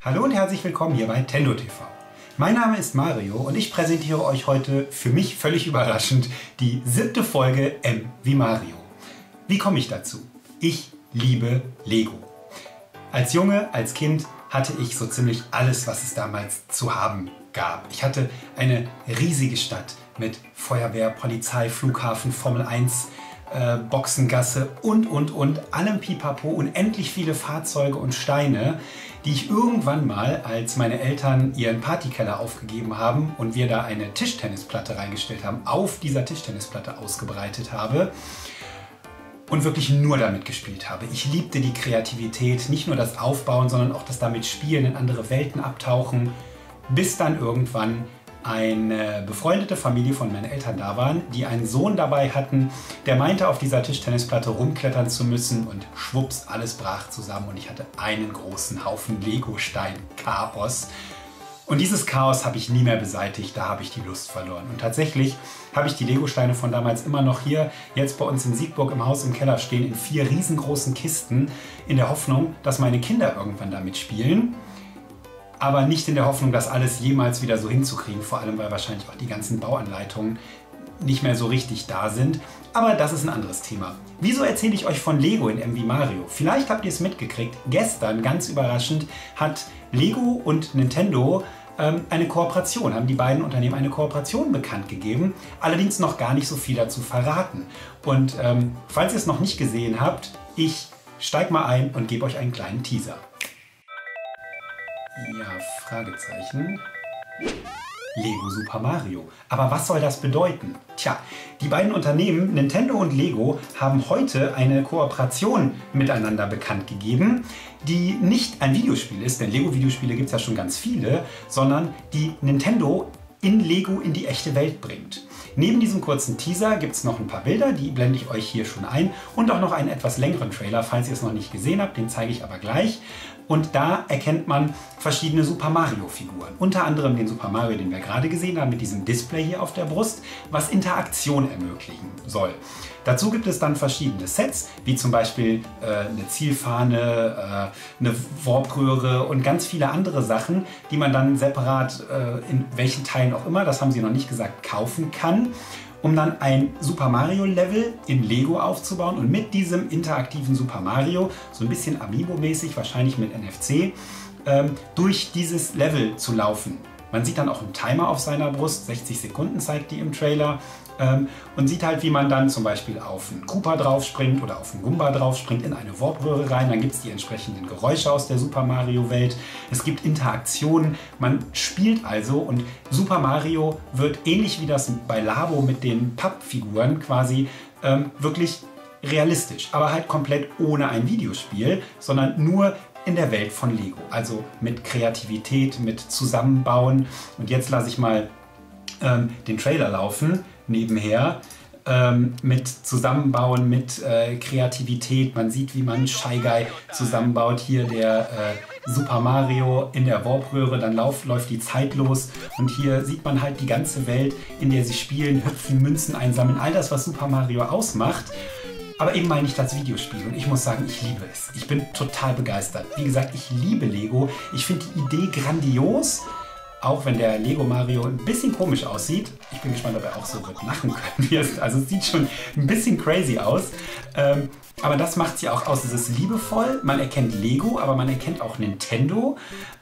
Hallo und herzlich willkommen hier bei Tendo TV. Mein Name ist Mario und ich präsentiere euch heute für mich völlig überraschend die 7. Folge M wie Mario. Wie komme ich dazu? Ich liebe Lego. Als Junge, als Kind hatte ich so ziemlich alles, was es damals zu haben gab. Ich hatte eine riesige Stadt mit Feuerwehr, Polizei, Flughafen, Formel 1, Boxengasse und allem Pipapo, unendlich viele Fahrzeuge und Steine, die ich irgendwann mal, als meine Eltern ihren Partykeller aufgegeben haben und wir da eine Tischtennisplatte reingestellt haben, auf dieser Tischtennisplatte ausgebreitet habe und wirklich nur damit gespielt habe. Ich liebte die Kreativität, nicht nur das Aufbauen, sondern auch das damit Spielen, in andere Welten abtauchen, bis dann irgendwann eine befreundete Familie von meinen Eltern da waren, die einen Sohn dabei hatten, der meinte, auf dieser Tischtennisplatte rumklettern zu müssen und schwupps, alles brach zusammen und ich hatte einen großen Haufen Legostein-Chaos. Und dieses Chaos habe ich nie mehr beseitigt, da habe ich die Lust verloren. Und tatsächlich habe ich die Legosteine von damals immer noch hier, jetzt bei uns in Siegburg im Haus im Keller stehen, in 4 riesengroßen Kisten, in der Hoffnung, dass meine Kinder irgendwann damit spielen. Aber nicht in der Hoffnung, das alles jemals wieder so hinzukriegen, vor allem weil wahrscheinlich auch die ganzen Bauanleitungen nicht mehr so richtig da sind. Aber das ist ein anderes Thema. Wieso erzähle ich euch von Lego in M wie Mario? Vielleicht habt ihr es mitgekriegt, gestern, ganz überraschend, hat Lego und Nintendo eine Kooperation, haben die beiden Unternehmen eine Kooperation bekannt gegeben, allerdings noch gar nicht so viel dazu verraten. Und falls ihr es noch nicht gesehen habt, ich steige mal ein und gebe euch einen kleinen Teaser. Ja, Fragezeichen. Lego Super Mario. Aber was soll das bedeuten? Tja, die beiden Unternehmen Nintendo und Lego haben heute eine Kooperation miteinander bekannt gegeben, die nicht ein Videospiel ist, denn Lego-Videospiele gibt es ja schon ganz viele, sondern die Nintendo in Lego in die echte Welt bringt. Neben diesem kurzen Teaser gibt es noch ein paar Bilder, die blende ich euch hier schon ein und auch noch einen etwas längeren Trailer, falls ihr es noch nicht gesehen habt, den zeige ich aber gleich. Und da erkennt man verschiedene Super Mario Figuren. Unter anderem den Super Mario, den wir gerade gesehen haben, mit diesem Display hier auf der Brust, was Interaktion ermöglichen soll. Dazu gibt es dann verschiedene Sets, wie zum Beispiel eine Zielfahne, eine Warp-Röhre und ganz viele andere Sachen, die man dann separat, in welchen Teilen auch immer, das haben sie noch nicht gesagt, kaufen kann, um dann ein Super Mario Level in Lego aufzubauen und mit diesem interaktiven Super Mario, so ein bisschen Amiibo-mäßig, wahrscheinlich mit NFC, durch dieses Level zu laufen. Man sieht dann auch einen Timer auf seiner Brust, 60 Sekunden zeigt die im Trailer, und sieht halt, wie man dann zum Beispiel auf einen Koopa draufspringt oder auf einen Goomba draufspringt, in eine Warp-Röhre rein, dann gibt es die entsprechenden Geräusche aus der Super Mario Welt, es gibt Interaktionen, man spielt also und Super Mario wird ähnlich wie das bei Labo mit den Pappfiguren quasi wirklich realistisch, aber halt komplett ohne ein Videospiel, sondern nur in der Welt von Lego, also mit Kreativität, mit Zusammenbauen. Und jetzt lasse ich mal den Trailer laufen, nebenher, mit Zusammenbauen, mit Kreativität. Man sieht, wie man Shy Guy zusammenbaut. Hier der Super Mario in der Warp-Röhre, dann läuft die Zeit los. Und hier sieht man halt die ganze Welt, in der sie spielen, hüpfen, Münzen einsammeln, all das, was Super Mario ausmacht. Aber eben meine ich das Videospiel und ich muss sagen, ich liebe es. Ich bin total begeistert. Wie gesagt, ich liebe Lego. Ich finde die Idee grandios, auch wenn der Lego Mario ein bisschen komisch aussieht. Ich bin gespannt, ob er auch so wird lachen können. Also es sieht schon ein bisschen crazy aus. Aber das macht es ja auch aus. Es ist liebevoll. Man erkennt Lego, aber man erkennt auch Nintendo.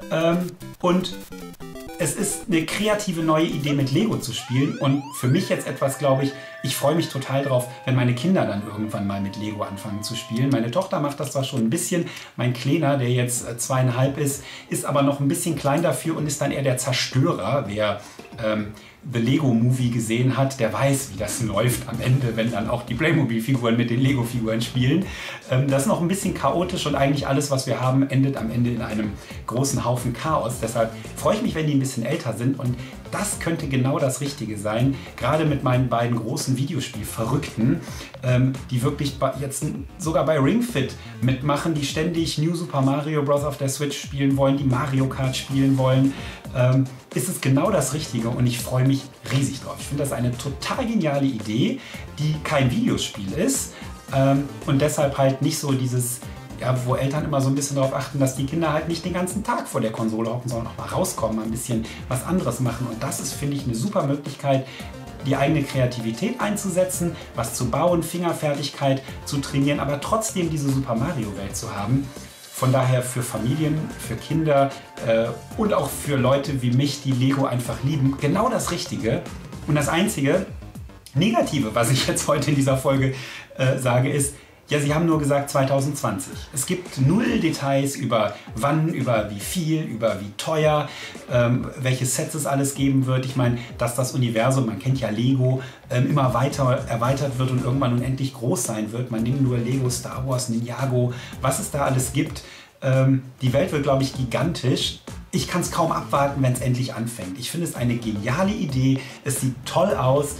Und es ist eine kreative neue Idee, mit Lego zu spielen und für mich jetzt etwas, glaube ich freue mich total drauf, wenn meine Kinder dann irgendwann mal mit Lego anfangen zu spielen. Meine Tochter macht das zwar schon ein bisschen, mein Kleiner, der jetzt 2,5 ist aber noch ein bisschen klein dafür und ist dann eher der Zerstörer. Wer The Lego Movie gesehen hat, der weiß, wie das läuft am Ende, wenn dann auch die Playmobil-Figuren mit den Lego-Figuren spielen. Das ist noch ein bisschen chaotisch und eigentlich alles, was wir haben, endet am Ende in einem großen Haufen Chaos. Deshalb freue ich mich, wenn die ein bisschen älter sind und das könnte genau das Richtige sein, gerade mit meinen beiden großen Videospiel-Verrückten, die wirklich jetzt sogar bei Ring Fit mitmachen, die ständig New Super Mario Bros. Auf der Switch spielen wollen, die Mario Kart spielen wollen, ist es genau das Richtige und ich freue mich riesig drauf. Ich finde das eine total geniale Idee, die kein Videospiel ist und deshalb halt nicht so dieses ja, wo Eltern immer so ein bisschen darauf achten, dass die Kinder halt nicht den ganzen Tag vor der Konsole hocken, sondern auch mal rauskommen, mal ein bisschen was anderes machen. Und das ist, finde ich, eine super Möglichkeit, die eigene Kreativität einzusetzen, was zu bauen, Fingerfertigkeit zu trainieren, aber trotzdem diese Super Mario Welt zu haben. Von daher für Familien, für Kinder und auch für Leute wie mich, die Lego einfach lieben, genau das Richtige. Und das einzige Negative, was ich jetzt heute in dieser Folge sage, ist, ja, sie haben nur gesagt 2020. Es gibt null Details über wann, über wie viel, über wie teuer, welche Sets es alles geben wird. Ich meine, dass das Universum, man kennt ja Lego, immer weiter erweitert wird und irgendwann unendlich groß sein wird. Man nimmt nur Lego, Star Wars, Ninjago, was es da alles gibt. Die Welt wird, glaube ich, gigantisch. Ich kann es kaum abwarten, wenn es endlich anfängt. Ich finde es eine geniale Idee. Es sieht toll aus.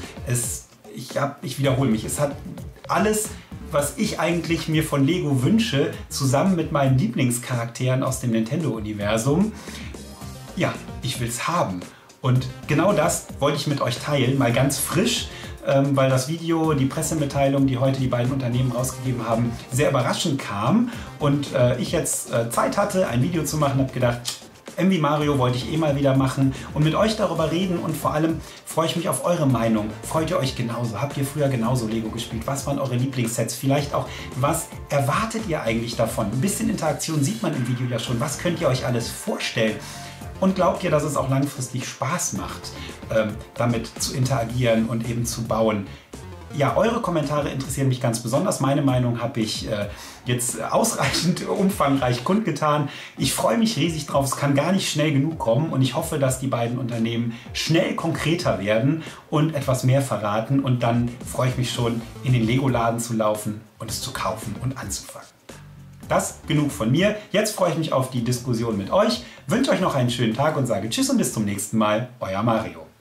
Ich wiederhole mich, es hat alles, was ich eigentlich mir von Lego wünsche, zusammen mit meinen Lieblingscharakteren aus dem Nintendo-Universum. Ja, ich will es haben. Und genau das wollte ich mit euch teilen, mal ganz frisch, weil das Video, die Pressemitteilung, die heute die beiden Unternehmen rausgegeben haben, sehr überraschend kam. Und ich jetzt Zeit hatte, ein Video zu machen, habe gedacht, MV Mario wollte ich mal wieder machen und mit euch darüber reden, und vor allem freue ich mich auf eure Meinung. Freut ihr euch genauso? Habt ihr früher genauso Lego gespielt? Was waren eure Lieblingssets? Vielleicht auch, was erwartet ihr eigentlich davon? Ein bisschen Interaktion sieht man im Video ja schon. Was könnt ihr euch alles vorstellen? Und glaubt ihr, dass es auch langfristig Spaß macht, damit zu interagieren und eben zu bauen? Ja, eure Kommentare interessieren mich ganz besonders. Meine Meinung habe ich jetzt ausreichend umfangreich kundgetan. Ich freue mich riesig drauf. Es kann gar nicht schnell genug kommen und ich hoffe, dass die beiden Unternehmen schnell konkreter werden und etwas mehr verraten. Und dann freue ich mich schon, in den Lego-Laden zu laufen und es zu kaufen und anzufangen. Das genug von mir. Jetzt freue ich mich auf die Diskussion mit euch. Wünsche euch noch einen schönen Tag und sage Tschüss und bis zum nächsten Mal. Euer Mario.